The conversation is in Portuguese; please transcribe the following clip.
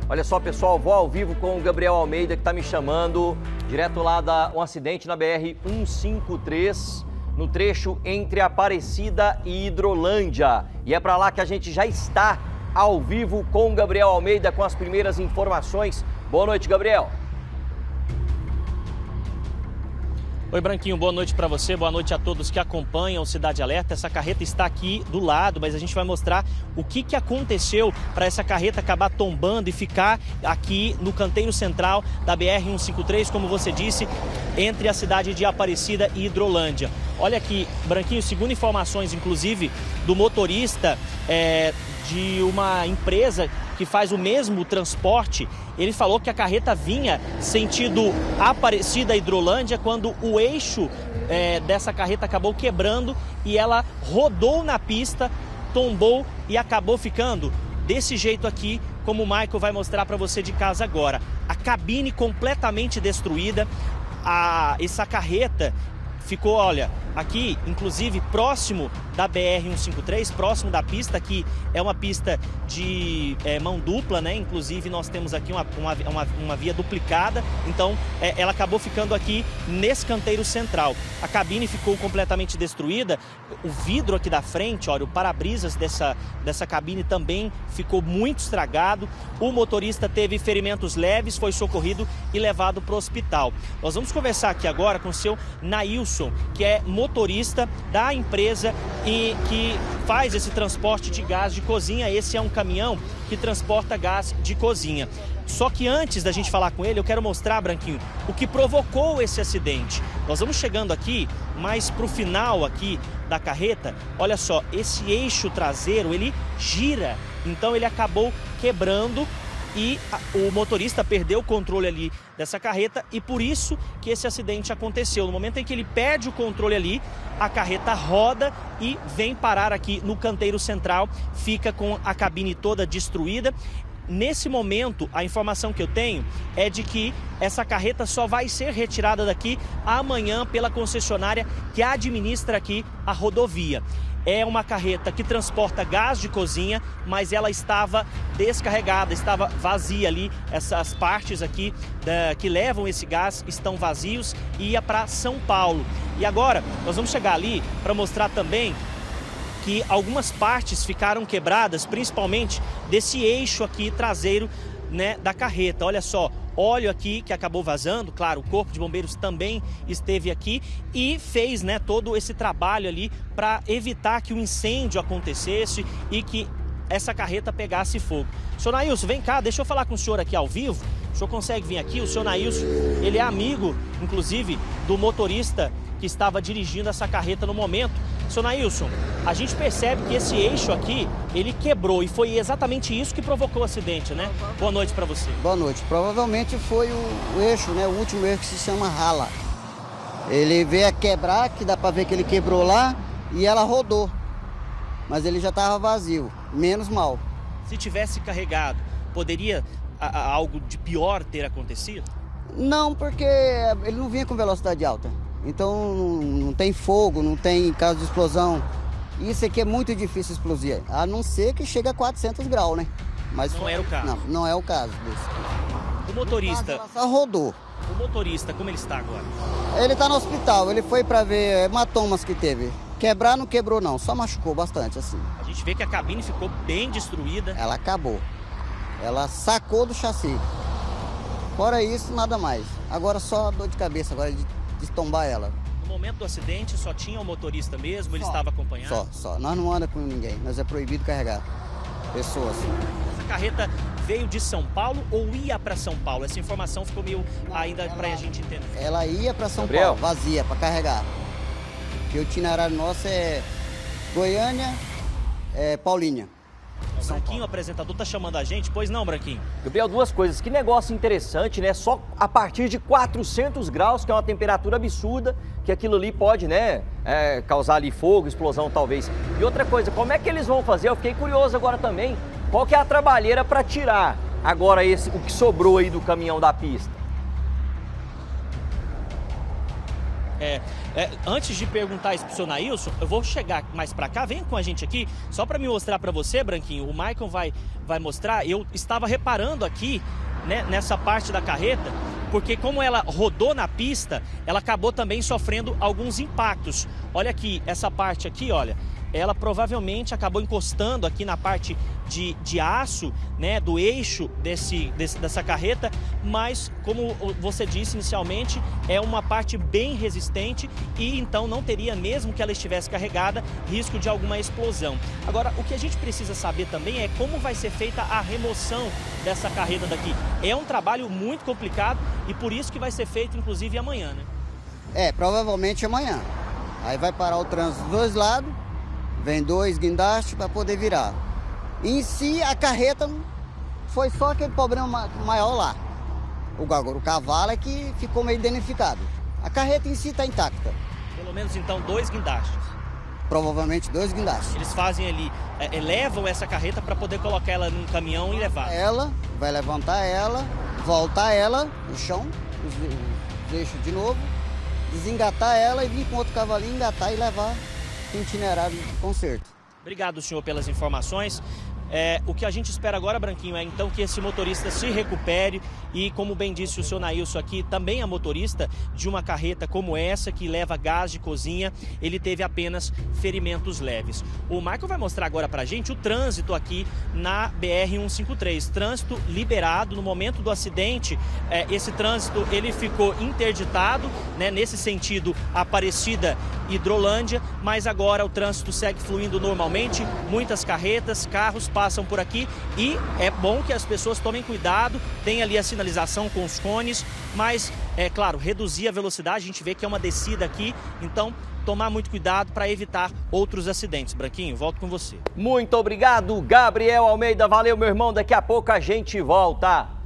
Olha só, pessoal, vou ao vivo com o Gabriel Almeida, que está me chamando direto lá um acidente na BR-153, no trecho entre Aparecida e Hidrolândia. E é para lá que a gente já está ao vivo com o Gabriel Almeida com as primeiras informações. Boa noite, Gabriel. Oi, Branquinho, boa noite para você, boa noite a todos que acompanham o Cidade Alerta. Essa carreta está aqui do lado, mas a gente vai mostrar o que aconteceu para essa carreta acabar tombando e ficar aqui no canteiro central da BR-153, como você disse, entre a cidade de Aparecida e Hidrolândia. Olha aqui, Branquinho, segundo informações, inclusive, do motorista de uma empresa que faz o mesmo transporte, ele falou que a carreta vinha sentido Aparecida Hidrolândia quando o eixo dessa carreta acabou quebrando e ela rodou na pista, tombou e acabou ficando desse jeito aqui, como o Michael vai mostrar para você de casa agora. A cabine completamente destruída, essa carreta ficou, olha, aqui, inclusive, próximo da BR-153, próximo da pista, que é uma pista de mão dupla, né? Inclusive, nós temos aqui uma via duplicada, então ela acabou ficando aqui nesse canteiro central. A cabine ficou completamente destruída, o vidro aqui da frente, olha, o para-brisas dessa cabine também ficou muito estragado. O motorista teve ferimentos leves, foi socorrido e levado para o hospital. Nós vamos conversar aqui agora com o seu Nailson, que é motorista da empresa e que faz esse transporte de gás de cozinha. Esse é um caminhão que transporta gás de cozinha. Só que antes da gente falar com ele, eu quero mostrar, Branquinho, o que provocou esse acidente. Nós vamos chegando aqui, mais para o final aqui da carreta. Olha só, esse eixo traseiro, ele gira, então ele acabou quebrando e o motorista perdeu o controle ali dessa carreta e por isso que esse acidente aconteceu. No momento em que ele perde o controle ali, a carreta roda e vem parar aqui no canteiro central, fica com a cabine toda destruída. Nesse momento, a informação que eu tenho é de que essa carreta só vai ser retirada daqui amanhã pela concessionária que administra aqui a rodovia. É uma carreta que transporta gás de cozinha, mas ela estava descarregada, estava vazia ali. Essas partes aqui que levam esse gás estão vazios e ia para São Paulo. E agora nós vamos chegar ali para mostrar também que algumas partes ficaram quebradas, principalmente desse eixo aqui traseiro, né, da carreta. Olha só, óleo aqui que acabou vazando, claro, o Corpo de Bombeiros também esteve aqui e fez, né, todo esse trabalho ali para evitar que o incêndio acontecesse e que essa carreta pegasse fogo. Senhor Nailson, vem cá, deixa eu falar com o senhor aqui ao vivo. O senhor consegue vir aqui? O senhor Nailson, ele é amigo, inclusive, do motorista que estava dirigindo essa carreta no momento. Senhor Nailson, a gente percebe que esse eixo aqui, ele quebrou e foi exatamente isso que provocou o acidente, né? Boa noite para você. Boa noite. Provavelmente foi o eixo, né? O último eixo que se chama rala. Ele veio a quebrar, que dá para ver que ele quebrou lá e ela rodou. Mas ele já estava vazio, menos mal. Se tivesse carregado, poderia algo de pior ter acontecido? Não, porque ele não vinha com velocidade alta. Então não tem fogo, não tem caso de explosão. Isso aqui é muito difícil explodir, a não ser que chegue a 400 graus, né? Mas não era o caso. Não é o caso desse. O motorista... Ela só rodou. O motorista, como ele está agora? Ele está no hospital, ele foi para ver hematomas que teve. Quebrar não quebrou não, só machucou bastante assim. A gente vê que a cabine ficou bem destruída. Ela acabou. Ela sacou do chassi. Fora isso, nada mais. Agora só dor de cabeça agora de tombar ela. No momento do acidente só tinha o motorista mesmo, ele estava acompanhado? Só. Nós não andamos com ninguém, nós é proibido carregar pessoas. Essa carreta veio de São Paulo ou ia para São Paulo? Essa informação ficou meio ainda para a gente entender. Ela ia para São Gabriel. Paulo, vazia, para carregar. Porque o itinerário nosso é Goiânia, Paulínia. O Branquinho, o apresentador, tá chamando a gente, pois não, Branquinho? Gabriel, duas coisas. Que negócio interessante, né? Só a partir de 400 graus, que é uma temperatura absurda, que aquilo ali pode, né, causar ali fogo, explosão talvez. E outra coisa, como é que eles vão fazer? Eu fiquei curioso agora também. Qual que é a trabalheira para tirar agora o que sobrou aí do caminhão da pista? Antes de perguntar isso pro seu Nailson, eu vou chegar mais para cá, vem com a gente aqui, só para me mostrar para você, Branquinho, o Maicon vai mostrar. Eu estava reparando aqui, né, nessa parte da carreta, porque como ela rodou na pista, ela acabou também sofrendo alguns impactos. Olha aqui, essa parte aqui, olha, ela provavelmente acabou encostando aqui na parte de aço, né, do eixo dessa carreta, mas como você disse inicialmente, é uma parte bem resistente e então não teria, mesmo que ela estivesse carregada, risco de alguma explosão. Agora, o que a gente precisa saber também é como vai ser feita a remoção dessa carreta daqui. É um trabalho muito complicado e por isso que vai ser feito inclusive amanhã, né? Provavelmente amanhã. Aí vai parar o trânsito dos dois lados, vem 2 guindastes para poder virar. Em si, a carreta foi só aquele problema maior lá. O cavalo é que ficou meio danificado. A carreta em si está intacta. Pelo menos então 2 guindastes. Provavelmente 2 guindastes. Eles fazem ali, levam essa carreta para poder colocar ela num caminhão e levar. Ela vai levantar ela, voltar ela no chão, os eixos de novo, desengatar ela e vir com outro cavalinho, engatar e levar o itinerário de conserto. Obrigado, senhor, pelas informações. O que a gente espera agora, Branquinho, é então que esse motorista se recupere e, como bem disse o seu Nailson aqui, também é motorista de uma carreta como essa, que leva gás de cozinha, ele teve apenas ferimentos leves. O Michael vai mostrar agora pra gente o trânsito aqui na BR-153, trânsito liberado. No momento do acidente, esse trânsito ele ficou interditado, né, nesse sentido Aparecida e Hidrolândia, mas agora o trânsito segue fluindo normalmente, muitas carretas, carros passam por aqui e é bom que as pessoas tomem cuidado, tem ali a sinalização com os cones, mas, claro, reduzir a velocidade, a gente vê que é uma descida aqui, então tomar muito cuidado para evitar outros acidentes. Branquinho, volto com você. Muito obrigado, Gabriel Almeida, valeu, meu irmão, daqui a pouco a gente volta.